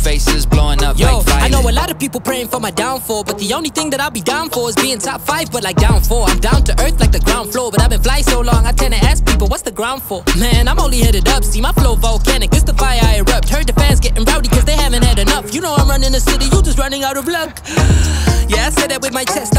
faces blowing up like violence. I know a lot of people praying for my downfall, but the only thing that I'll be down for is being top 5, but like down 4. I'm down to earth like the ground floor, but I've been flying so long, I tend to ask people, what's the ground for? Man, I'm only headed up, see my flow volcanic, it's the fire I erupt. Heard the fans getting rowdy cause they haven't had enough. You know I'm running the city, you just running out of luck. Yeah, I said that with my chest.